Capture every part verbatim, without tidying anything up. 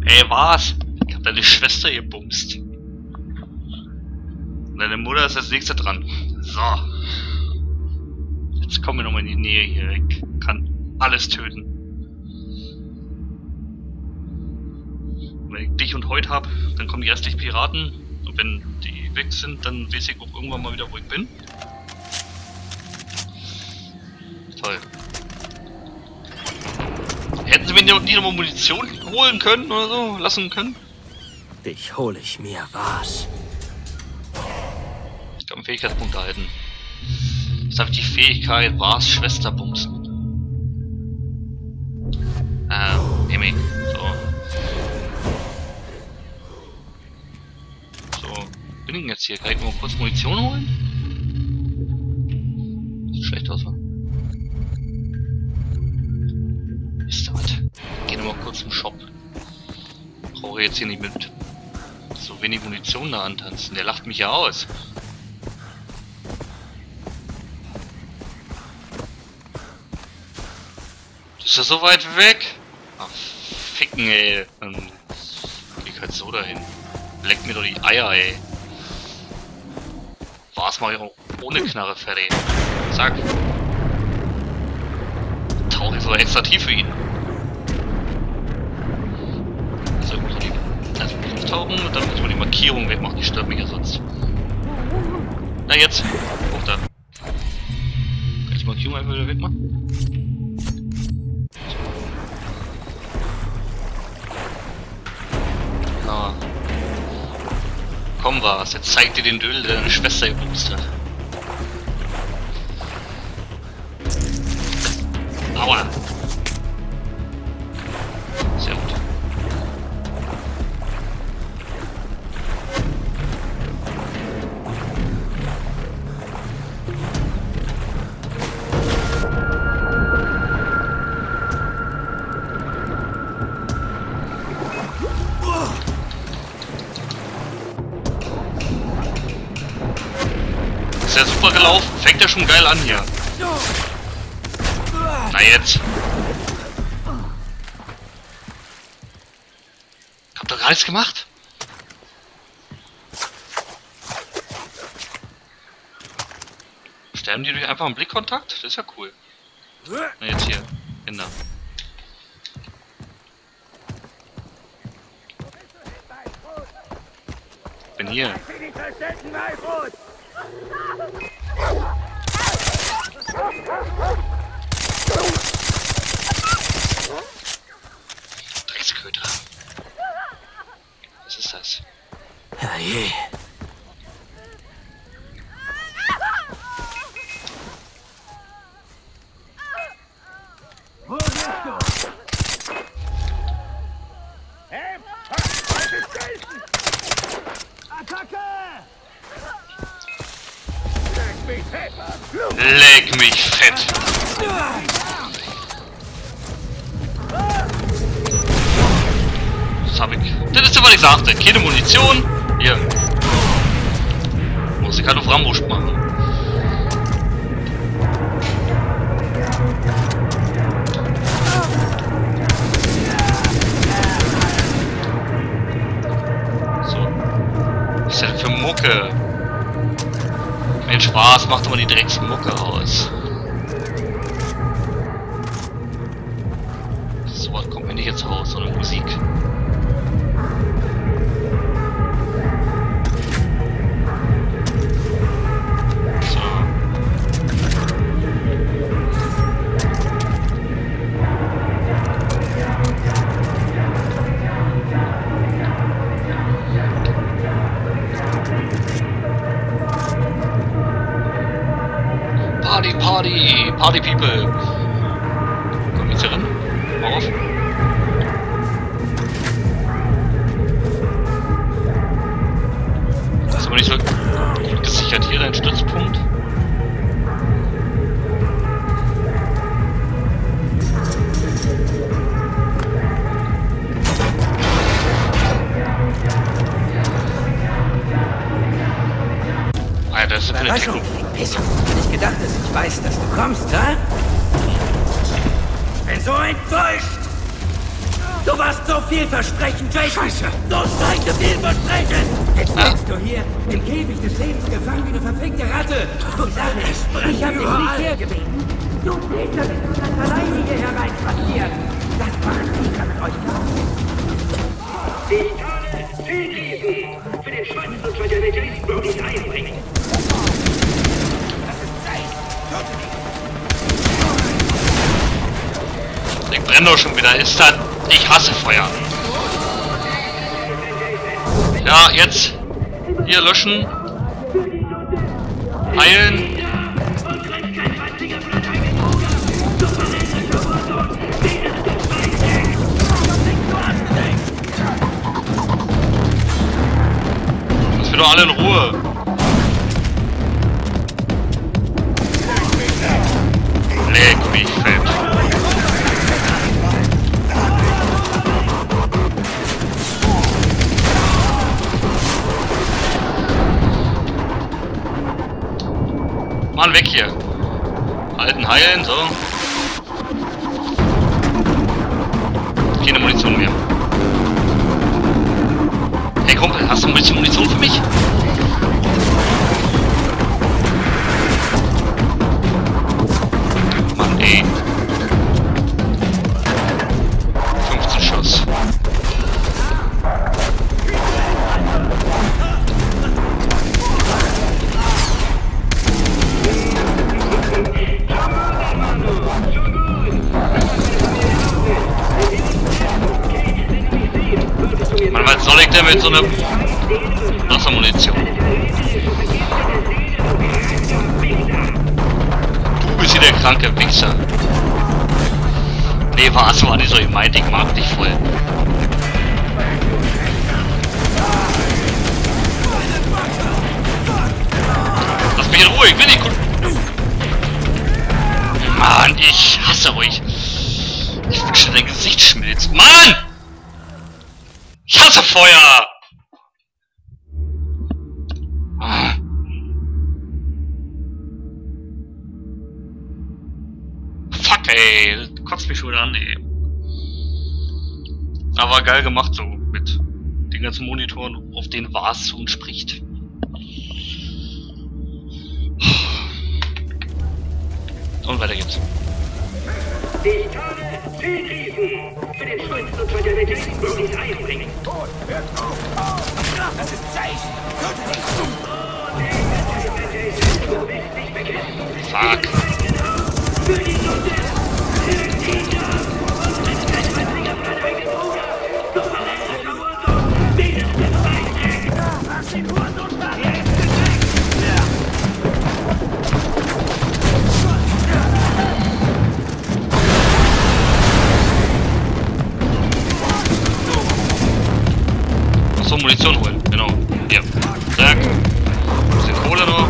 Hey, was? Ich hab deine Schwester gebumst. Deine Mutter ist als nächster dran. So. Jetzt kommen wir nochmal in die Nähe hier. Ich kann alles töten. Wenn ich dich und heute hab, dann kommen die restlichen Piraten. Und wenn die weg sind, dann weiß ich auch irgendwann mal wieder, wo ich bin. Toll. Hätten sie mir nie noch Munition holen können oder so, lassen können? Dich hole ich mir, was? Ich kann einen Fähigkeitspunkt erhalten. Jetzt habe ich die Fähigkeit, was Schwester bumsen. Ähm, nehme ich. So. So, bin ich denn jetzt hier? Kann ich mal kurz Munition holen? Sieht schlecht aus, wa? Ist das? Geh nochmal kurz im Shop. Brauche jetzt hier nicht mit so wenig Munition da antanzen. Der lacht mich ja aus. Ist das so weit weg? Ach, ficken, ey. Dann geh ich halt so dahin. Leck mir doch die Eier, ey. Was mach ich auch ohne Knarre fertig? Zack. Tauche ich sogar extra tief für ihn. So, muss ich also tief tauchen und dann muss man die Markierung wegmachen. Die stört mich ja sonst. Na jetzt. Hoch da. Kann ich die Markierung einfach wieder wegmachen? Na. Komm was, jetzt zeig dir den Dödel, der deine Schwester gebumst hat. Aua! Sehr gut. Ist ja super gelaufen. Fängt ja schon geil an hier. Na jetzt. Hab doch gar nichts gemacht. Sterben die durch einfach einen Blickkontakt? Das ist ja cool. Na jetzt hier. Kinder. Bin hier. Drecksköter. Was ist das? Herrje. Wo bist du? Hey, Attacke! Leck mich fett! Leck mich fett! Das hab ich. Das ist ja, was ich sagte. Keine Munition. Hier. Muss ich halt auf Rambo machen. So. Was ist denn für Mucke? Mensch, was macht immer die Drecksmucke aus? So was kommt mir nicht ins Haus, sondern Musik. Party, Party, Party People. Komm jetzt hier ran. Mal auf. Das ist aber nicht so gut gesichert hier, dein Stützpunkt. Alter, das ist eine Technik. Wieso? Nicht gedacht, dass ich weiß, dass du kommst, hä? Ich bin so enttäuscht! Du warst so vielversprechend, Jason! Scheiße! So scheiße vielversprechend! Jetzt sitzt du hier im Käfig des Lebens gefangen wie eine verfickte Ratte! Du sagst, ich hab dich nicht hergebeten! Du Peter, bist du ganz alleine hier hereinspaziert! Das macht Peter mit euch aus! Ich zahle zehn Riesen für den Schwanz und für den Jason wirklich einbringen. Das ist Zeit! Ich brenne doch schon wieder. Ist das... Ich hasse Feuer. Ja, jetzt. Hier löschen. Heilen. Lass wir doch alle in Ruhe. Leck mich fett. Mann, weg hier. Halten, heilen, so. Keine Munition mehr. Hey Kumpel, hast du ein bisschen Munition für mich? Mann, ey. fünfzehn Schuss. Mann, was soll ich denn mit so einer Wassermunition? Du bist hier der kranke Wichser. Nee, was war nicht so gemeint, ich mag dich voll. Lass mich in Ruhe, ich will nicht gut. Mann, ich hasse euch. Ich wünschte, dein Gesicht schmilzt. Mann! Ich hasse Feuer! Ah. Fuck, ey. Das kotzt mich schon wieder an, ey. Aber geil gemacht so mit den ganzen Monitoren, auf denen Warzone spricht. Und weiter geht's. Ich zahle zehn Riesen für den Schwanz und für den Jason wirklich einbringen. Das ist Jason! Du willst nicht vergessen. Fuck. Für die Lunde, für den Tiger und ein kaltweißiger Verteidiger Bruder. Du verlässt Schauersohn, mindestens ein Eck. Lass ihn Hurensohn da! Achso, Munition holen, genau. Hier. Zack. Bisschen Kohle noch.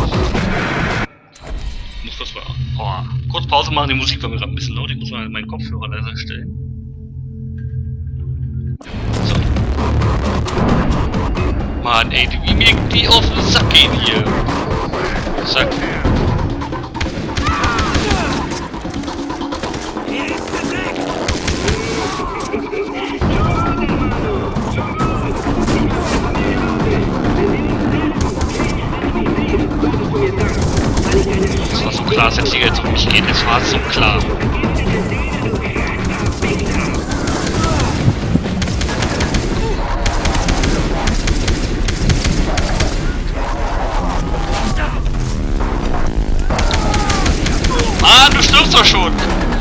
Muss kurz mal. Oh, kurz Pause machen, die Musik war mir gerade ein bisschen laut. Ich muss mal meinen Kopfhörer leiser stellen. So. Mann, ey, wie mir die auf den Sack gehen hier. Zack. Das war so klar, dass der Tiger jetzt um mich geht. Es war so klar. Mann, du stirbst doch schon!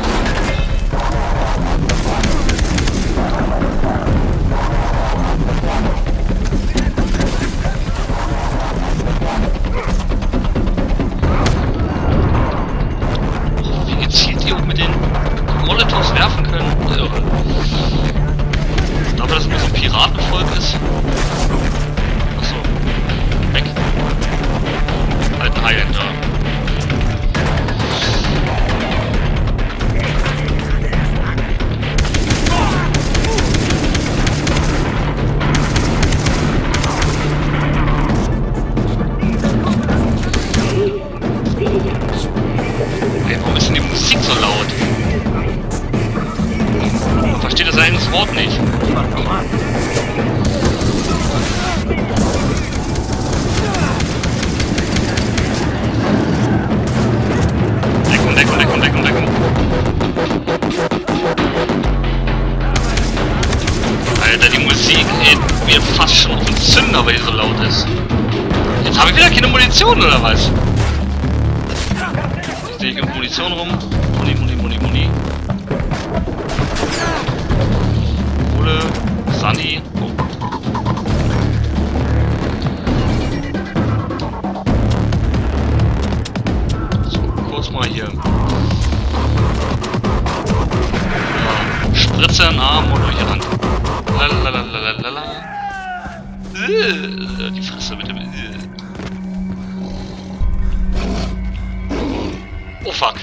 Wie gezielt die auch mit den Molotovs werfen können. Irre. Ich glaube, dass es nur so ein Piratenvolk ist. Achso. Weg. Halt ein Highlander. Ey, warum ist denn die Musik so laut? Versteht das eigentlich? überhaupt nicht. Mach normal. Deckung, Deckung, Deckung, Deckung, Deckung. Alter, die Musik geht mir fast schon auf den Zünder, weil die so laut ist. Jetzt habe ich wieder keine Munition, oder was? Jetzt sehe ich irgendwo Munition rum. Muni, Muni, Muni, Muni. Kohle. Sunny. Oh. So, kurz mal hier. Ja, Spritze in den Arm und durch die Hand. Lalalalalalala. Äh, die Fresse bitte. Äh. Oh fuck.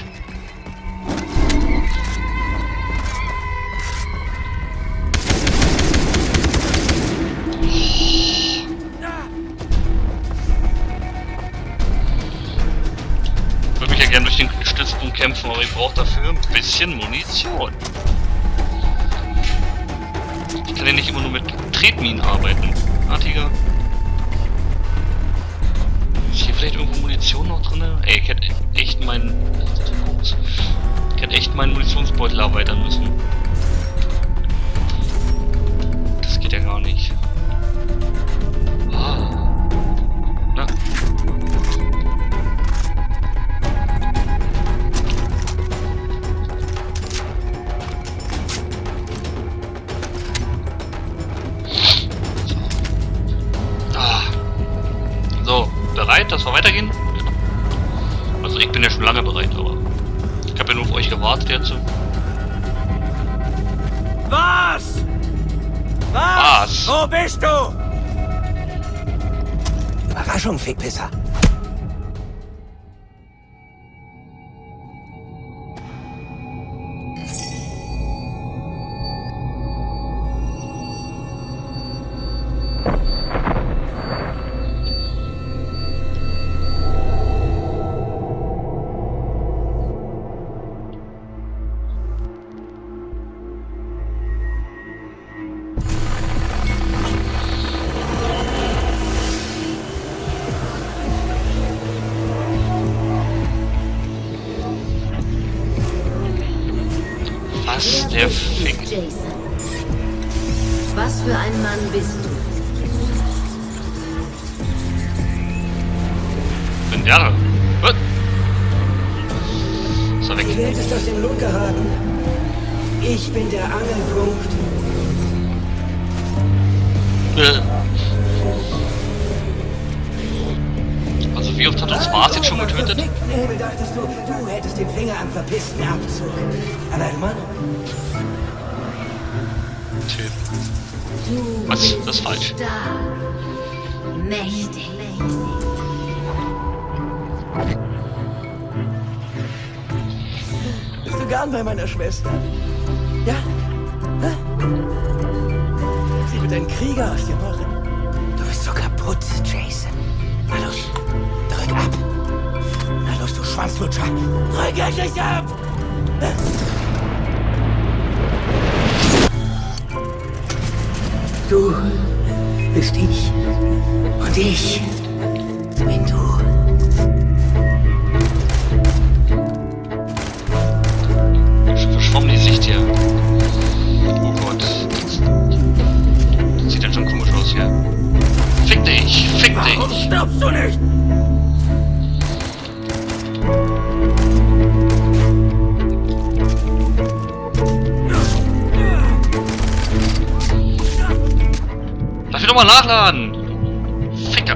Ich würde mich ja gerne durch den Stützpunkt kämpfen, aber ich brauche dafür ein bisschen Munition. Ich kann ja nicht immer nur mit Tretminen arbeiten. Ah, Tiger. Ist hier vielleicht irgendwo Munition noch drin? Ey, ich hätte echt meinen... Ich hätte echt meinen Munitionsbeutel erweitern müssen. Das geht ja gar nicht. Ah. Na. So, bereit, dass wir weitergehen? Also ich bin ja schon lange bereit, aber ich habe ja nur auf euch gewartet jetzt. Was? Was? Was? Wo bist du? Überraschung, Fickpisser. Was der Fick. Jason. Was für ein Mann bist du? Bin Jahre. Was? Ist er weg? Die Welt ist aus dem Lot geraten. Ich bin der Angelpunkt. Äh. Also wie oft hat uns Mars jetzt schon getötet? Nebel, dachtest du, du hättest den Finger am verpissten Abzug. Aber Mann. Typ. Du Was? bist Das ist falsch. stark, mächtig. Bist du gern bei meiner Schwester? Ja? Hä? Sie wird einen Krieger aus dir machen. Du bist so kaputt, Jason. Na los, drück ab. Na los, du Schwanzlutscher. Drück endlich ab! Du bist ich. Und ich bin du. Verschwommen die Sicht hier. Oh Gott. Das sieht dann schon komisch aus hier. Fick dich! Fick Warum dich! stirbst du nicht? Darf ich nochmal nachladen? Ficker!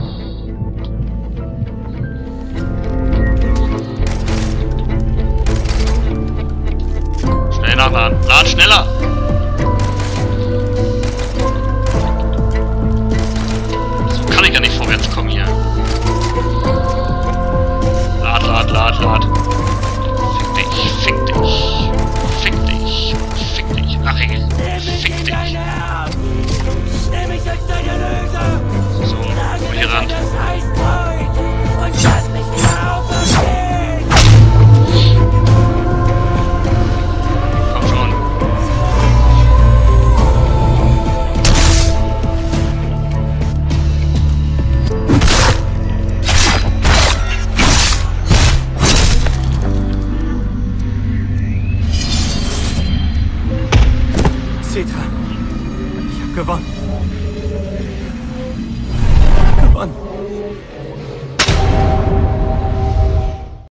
Schnell nachladen! Lad schneller! So kann ich ja nicht vorwärts kommen hier. Lad, lad, lad, lad. Fick dich, fick dich. Fick dich, fick dich. Ach, ey. Fick dich. Nimm mich als deine Löser! So, wo hier ran. Das heißt heute! Und lass mich wieder auferstehen! Komm schon. Cetra. Ich hab gewonnen. Gewonnen.